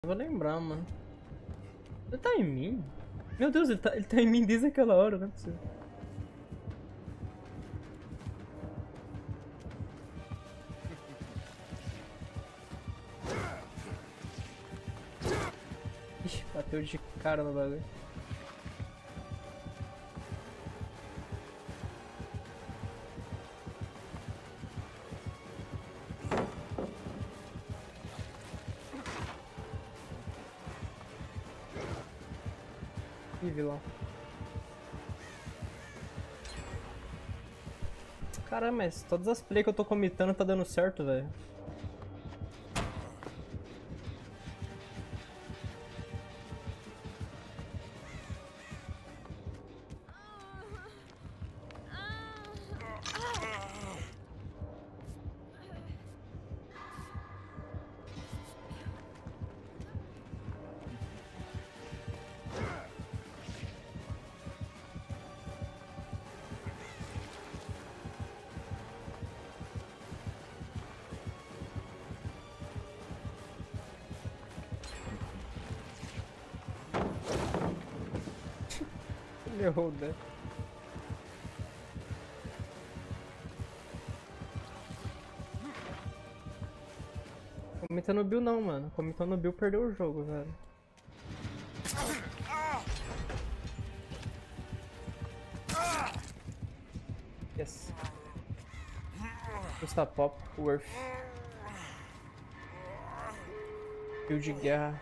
Eu vou lembrar, mano. Ele tá em mim? Meu Deus, ele tá em mim desde aquela hora, não é possível. Ixi, bateu de cara no bagulho. Ih, vilão. Caramba, mas todas as plays que eu tô comitando tá dando certo, velho. Ele errou, né? Comitando o Bill não, mano. Comitando o Bill perdeu o jogo, velho. Yes. Custa pop, worth. Bill de guerra.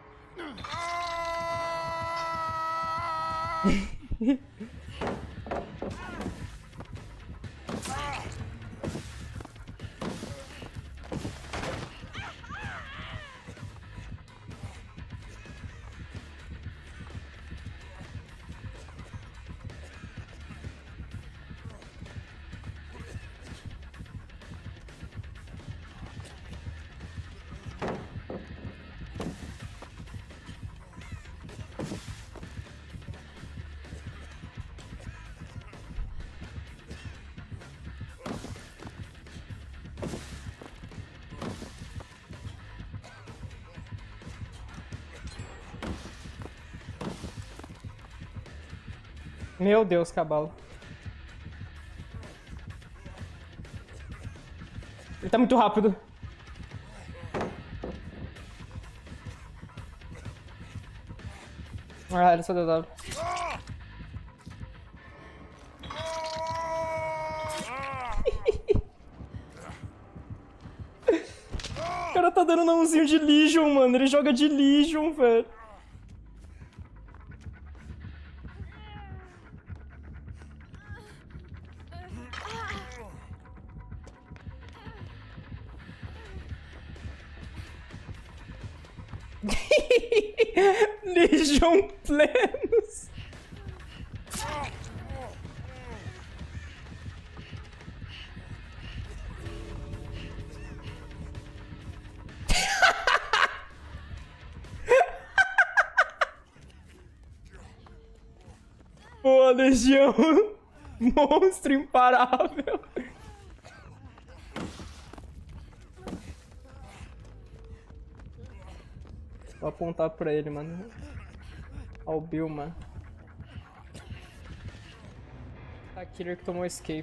Meu Deus, cavalo. Ele tá muito rápido. Ah, ele só deu W. O cara tá dando nãozinho de Legion, mano. Ele joga de Legion, velho. Legion plenos. Boa, Legião. Monstro imparável. Vou apontar pra ele, mano. Ó o Bill, mano. Tá, Killer que tomou escape.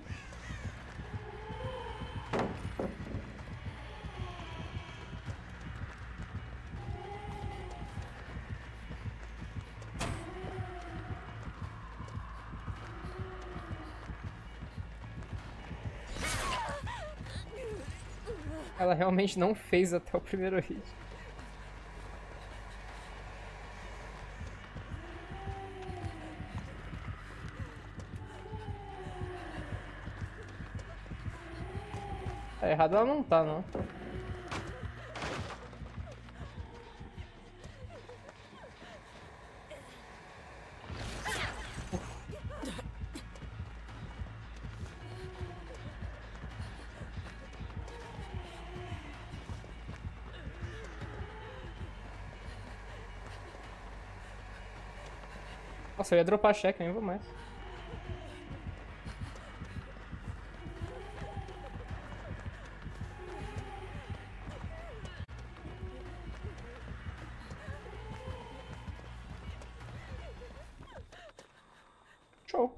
Ela realmente não fez até o primeiro hit. Tá errado ela não tá, não. Nossa, eu ia dropar check, nem vou mais. Show.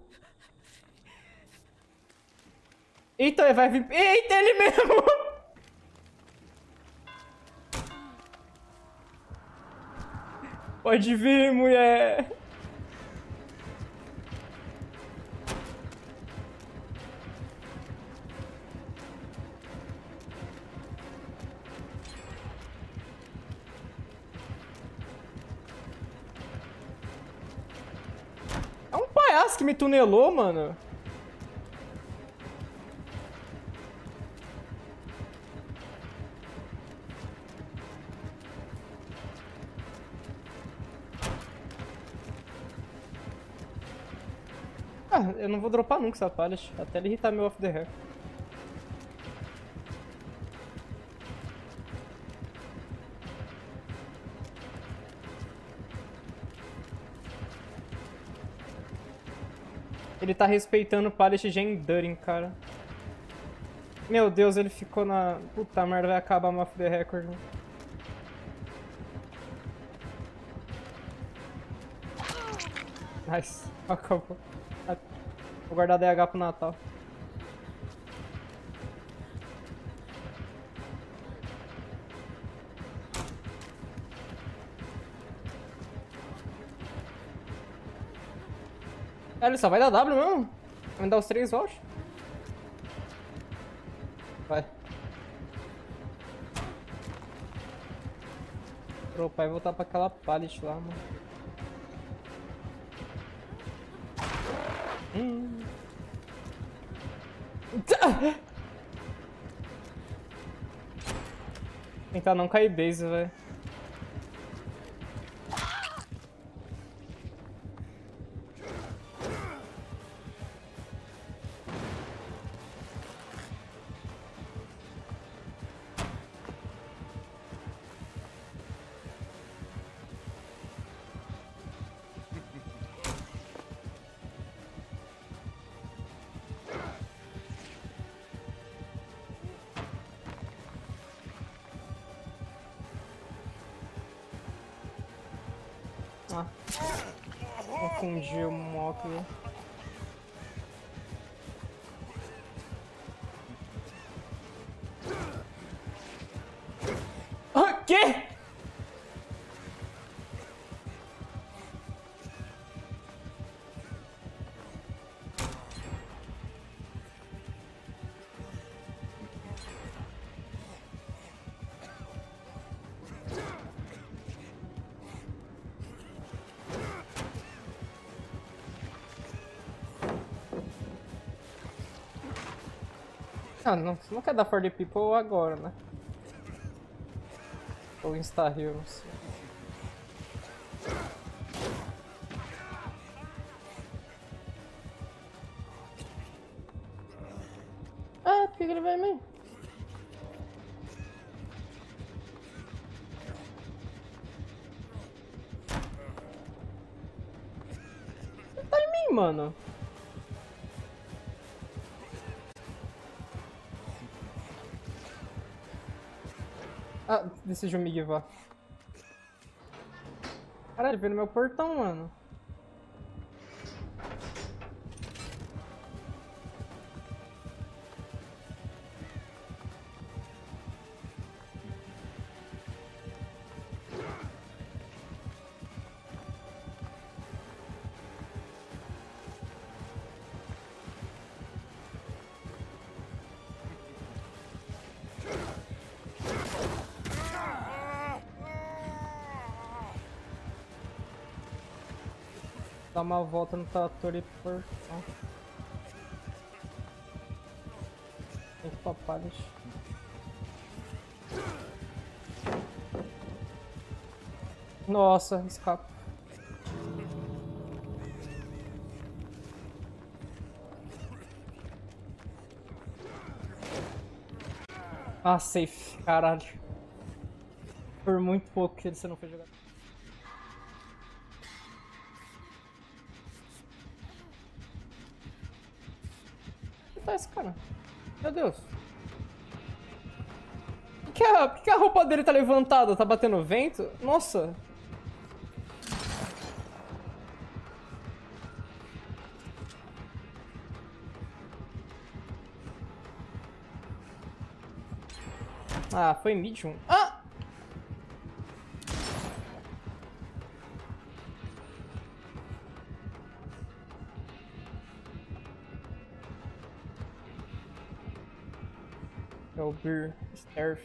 Eita, ele vai vir... Eita, ele mesmo! Pode vir, mulher. É um palhaço que me tunelou, mano. Ah, eu não vou dropar nunca essa pallet, até ele irritar meu off the hair. Ele tá respeitando o pallet de Enduring, cara. Meu Deus, ele ficou na... Puta merda, vai acabar meu off the record. Né? Nice, acabou. Vou guardar DH pro Natal. Ele só vai dar W mesmo? Vai me dar os 3 volts? Vai. Dropar e voltar pra aquela pallet lá, mano. Tentar não cair base, velho. Ah, confundi o mock. Ah, quê? Ah, não, você não quer dar for the people agora, né? Ou insta-heal, não sei. Ah, por que ele vai em mim? Você tá em mim, mano. Ah, decidiu me givar. Caralho, veio no meu portão, mano. Dar uma volta no trator e portão. Tem que papar, deixa. Nossa, escapa. Ah, safe, caralho. Por muito pouco que você não foi jogar. O que tá esse cara? Meu Deus. Por que a roupa dele tá levantada? Tá batendo vento? Nossa. Ah, foi medium. Ah! É o Beer Sterf.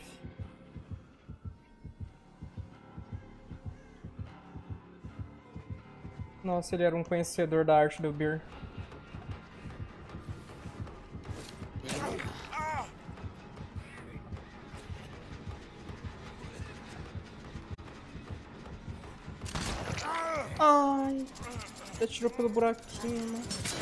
Nossa, ele era um conhecedor da arte do Beer. Ai, você atirou pelo buraquinho, mano.